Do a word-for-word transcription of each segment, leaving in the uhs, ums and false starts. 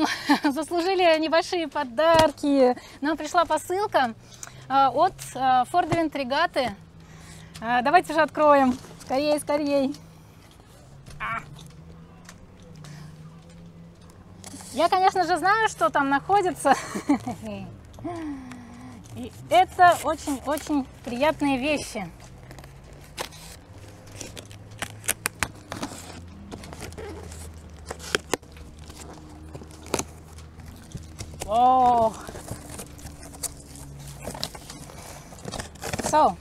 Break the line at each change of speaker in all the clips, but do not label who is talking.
заслужили небольшие подарки. Нам пришла посылка от Ford Wind Regatta. Давайте же откроем. Скорее, скорее. Я, конечно же, знаю, что там находится. И это очень-очень приятные вещи. О! So.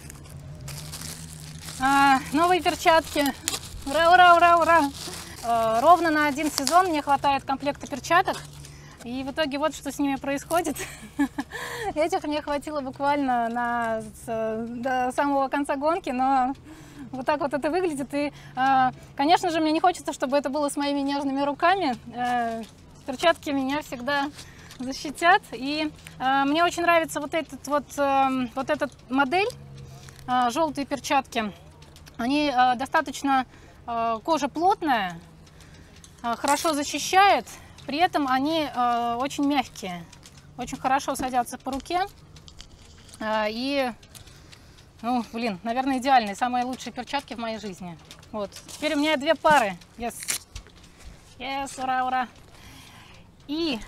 А, новые перчатки. Ура, ура, ура, ура! А, ровно на один сезон мне хватает комплекта перчаток. И в итоге вот что с ними происходит. Этих мне хватило буквально на, с, до самого конца гонки, но вот так вот это выглядит. И, а, конечно же, мне не хочется, чтобы это было с моими нежными руками. А, перчатки меня всегда защитят. И а, мне очень нравится вот этот вот, а, вот этот модель, а, желтые перчатки. Они а, достаточно, а, кожа плотная, а, хорошо защищает. При этом они э, очень мягкие, очень хорошо садятся по руке. Э, и, ну, блин, наверное, идеальные, самые лучшие перчатки в моей жизни. Вот. Теперь у меня две пары. Yes. Yes, ура, ура. И...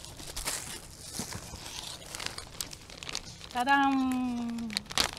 Та-дам!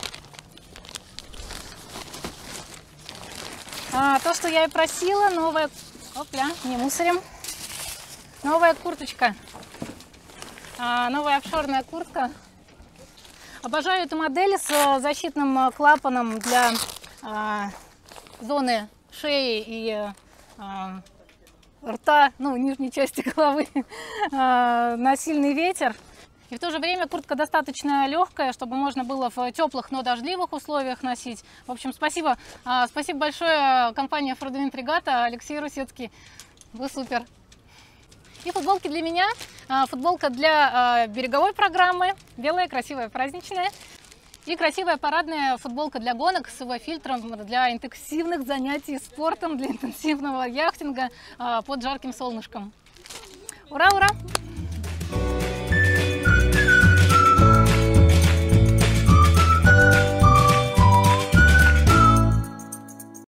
А, то, что я и просила, новая... Опля, не мусорим. Новая курточка, а, новая офшорная куртка. Обожаю эту модель с защитным клапаном для а, зоны шеи и а, рта, ну, нижней части головы, а, на сильный ветер. И в то же время куртка достаточно легкая, чтобы можно было в теплых, но дождливых условиях носить. В общем, спасибо, а, спасибо большое компании Ford Wind Regatta, Алексей Русецкий, вы супер. И футболки для меня, футболка для береговой программы, белая, красивая, праздничная. И красивая парадная футболка для гонок с ю ви-фильтром, для интенсивных занятий спортом, для интенсивного яхтинга под жарким солнышком. Ура, ура!